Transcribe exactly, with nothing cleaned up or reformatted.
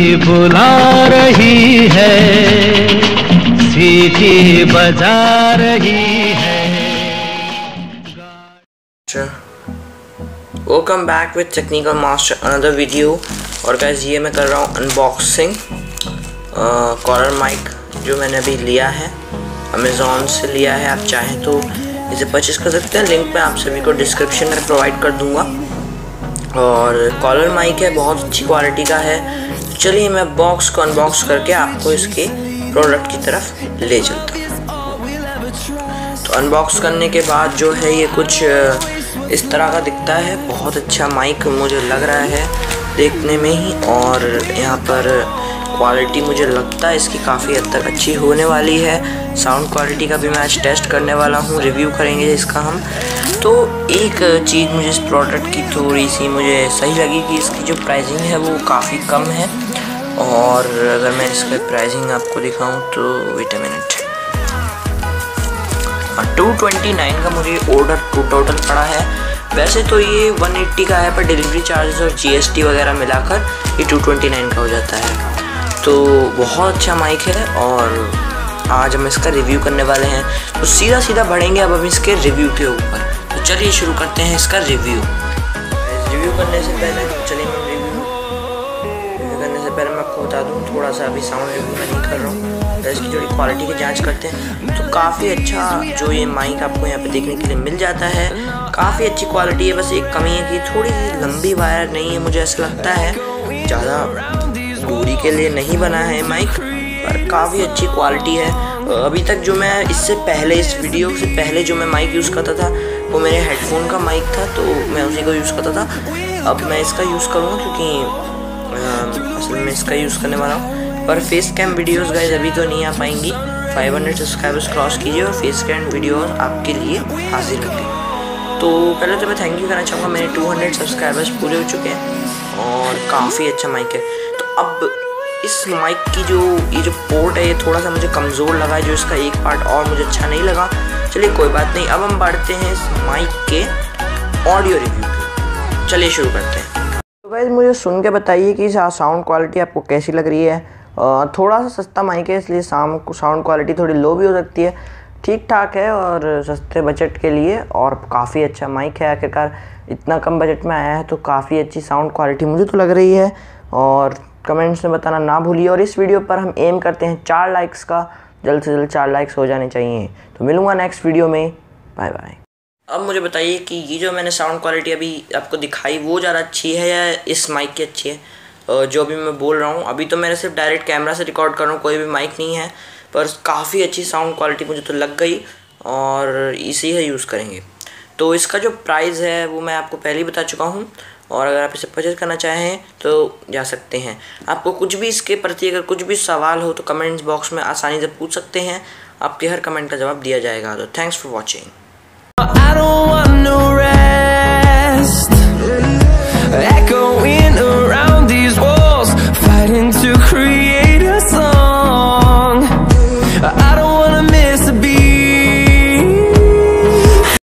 बुला रही है, सीटी बजा रही है। Welcome back with technical master another video. और गाइस ये मैं कर रहा हूँ अनबॉक्सिंग कॉलर माइक जो मैंने अभी लिया है, अमेज़ॉन से लिया है। आप चाहें तो इसे परचेस कर सकते हैं, लिंक मैं आप सभी को डिस्क्रिप्शन में प्रोवाइड कर दूंगा। और कॉलर माइक है, बहुत अच्छी क्वालिटी का है। चलिए मैं बॉक्स को अनबॉक्स करके आपको इसके प्रोडक्ट की तरफ ले चलता हूँ। तो अनबॉक्स करने के बाद जो है ये कुछ इस तरह का दिखता है। बहुत अच्छा माइक मुझे लग रहा है देखने में ही, और यहाँ पर क्वालिटी मुझे लगता है इसकी काफ़ी हद तक अच्छी होने वाली है। साउंड क्वालिटी का भी मैं आज टेस्ट करने वाला हूँ, रिव्यू करेंगे इसका हम। तो एक चीज़ मुझे इस प्रोडक्ट की थोड़ी सी मुझे सही लगी कि इसकी जो प्राइसिंग है वो काफ़ी कम है। और अगर मैं इसका प्राइसिंग आपको दिखाऊं तो wait a minute, two twenty nine का मुझे ऑर्डर टू टोटल पड़ा है। वैसे तो ये वन एट्टी का है, पर डिलीवरी चार्जेस और जीएसटी वगैरह मिलाकर ये टू ट्वेंटी नाइन का हो जाता है। तो बहुत अच्छा माइक है और आज हम इसका रिव्यू करने वाले हैं। तो सीधा सीधा बढ़ेंगे अब हम इसके रिव्यू के ऊपर। तो चलिए शुरू करते हैं इसका रिव्यू। रिव्यू करने से पहले चलिए मैं रिव्यू रिव्यू करने से पहले मैं आपको बता दूं, थोड़ा सा अभी साउंड रिव्यू मैं नहीं कर रहा हूँ, तो इसकी थोड़ी क्वालिटी की जांच करते हैं। तो काफ़ी अच्छा जो ये माइक आपको यहाँ पे देखने के लिए मिल जाता है, काफ़ी अच्छी क्वालिटी है। बस एक कमी है कि थोड़ी सी लंबी वायर नहीं है, मुझे ऐसा लगता है ज़्यादा दूरी के लिए नहीं बना है माइक, पर काफ़ी अच्छी क्वालिटी है। अभी तक जो मैं इससे पहले इस वीडियो से पहले जो मैं माइक यूज़ करता था वो मेरे हेडफोन का माइक था, तो मैं उसी को यूज़ करता था। अब मैं इसका यूज़ करूँगा क्योंकि असल में इसका यूज़ करने वाला हूँ। पर फेस कैम वीडियोस गाइस अभी तो नहीं आ पाएंगी। फाइव हंड्रेड सब्सक्राइबर्स क्रॉस कीजिए और फेस कैम वीडियोस आपके लिए हाजिर होंगे। तो पहले तो मैं थैंक यू करना चाहूँगा, मेरे टू हंड्रेड सब्सक्राइबर्स पूरे हो चुके हैं और काफ़ी अच्छा माइक है। तो अब इस माइक की जो ये जो पोर्ट है ये थोड़ा सा मुझे कमज़ोर लगा है, जो इसका एक पार्ट और मुझे अच्छा नहीं लगा। चलिए कोई बात नहीं, अब हम बढ़ते हैं इस माइक के ऑडियो रिव्यू पे। चलिए शुरू करते हैं। तो गाइस मुझे सुन के बताइए कि साउंड क्वालिटी आपको कैसी लग रही है। थोड़ा सा सस्ता माइक है, इसलिए साउंड क्वालिटी थोड़ी लो भी हो सकती है। ठीक ठाक है और सस्ते बजट के लिए, और काफ़ी अच्छा माइक है। आखिरकार इतना कम बजट में आया है तो काफ़ी अच्छी साउंड क्वालिटी मुझे तो लग रही है। और कमेंट्स में बताना ना भूलिए। और इस वीडियो पर हम एम करते हैं चार लाइक्स का, जल्द से जल्द चार लाइक्स हो जाने चाहिए। तो मिलूँगा नेक्स्ट वीडियो में, बाय बाय। अब मुझे बताइए कि ये जो मैंने साउंड क्वालिटी अभी आपको दिखाई वो ज़्यादा अच्छी है या इस माइक की अच्छी है जो अभी मैं बोल रहा हूँ। अभी तो मैंने सिर्फ डायरेक्ट कैमरा से रिकॉर्ड कर रहा हूँ, कोई भी माइक नहीं है, पर काफ़ी अच्छी साउंड क्वालिटी मुझे तो लग गई और इसी है यूज़ करेंगे। तो इसका जो प्राइस है वो मैं आपको पहले ही बता चुका हूँ, और अगर आप इसे परचेज करना चाहें तो जा सकते हैं। आपको कुछ भी इसके प्रति अगर कुछ भी सवाल हो तो कमेंट्स बॉक्स में आसानी से पूछ सकते हैं, आपके हर कमेंट का जवाब दिया जाएगा। तो थैंक्स फॉर वॉचिंग।